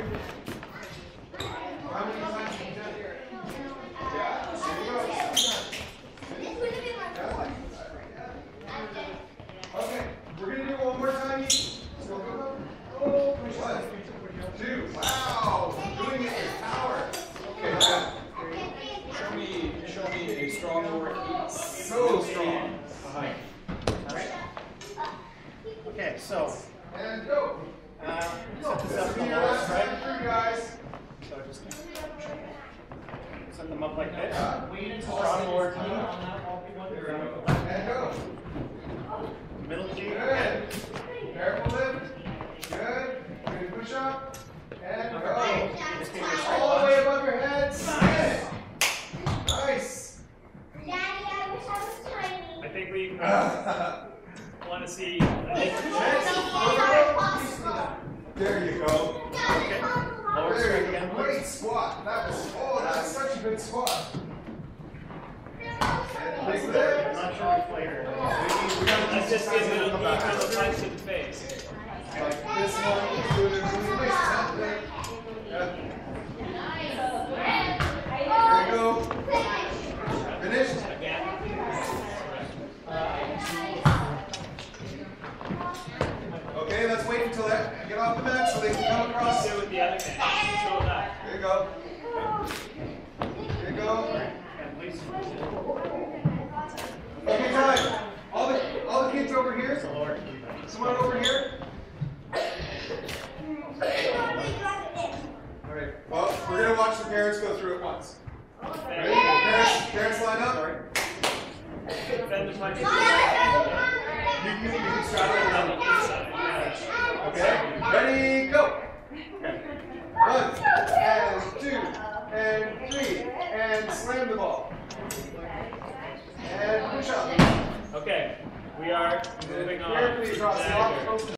How many times can you do it? Yeah, here we go. Okay, we're going to do it one more time each. So go. Oh, push 1, 2. Wow, doing it with power. Okay, Show me a strong work. so strong. Behind. Okay, so And go. set this up This in is the your lowest, last right? time through, guys. So just set them up like this. Strong lower G. And go. Middle G. Good. Careful lift. Good. Good push up. And go. All the way above your head. Slam it. Nice. Daddy, I wish I was tiny. I think we want to see. There you go. Okay. Lower There strength you go. again. Great squat. That was, oh, that's such a good squat. And big lift. I'm not sure which later. Let's just give it a little punch to the face. Like this one. Do it in place. Yeah. There you go. Finished. Okay, let's wait until they get off the mat so they can come across. Do it with the other hand. Control that. There you go. There you go. Okay, time. All the kids over here. Someone over here. Alright. Well, we're gonna watch the parents go through it once. Ready? Parents line up. Bend the punch. You can straddle it down. Okay. Ready, go. 1 and 2 and 3 and slam the ball. And push up. Okay, we are moving on. Carefully across the Dagger. off.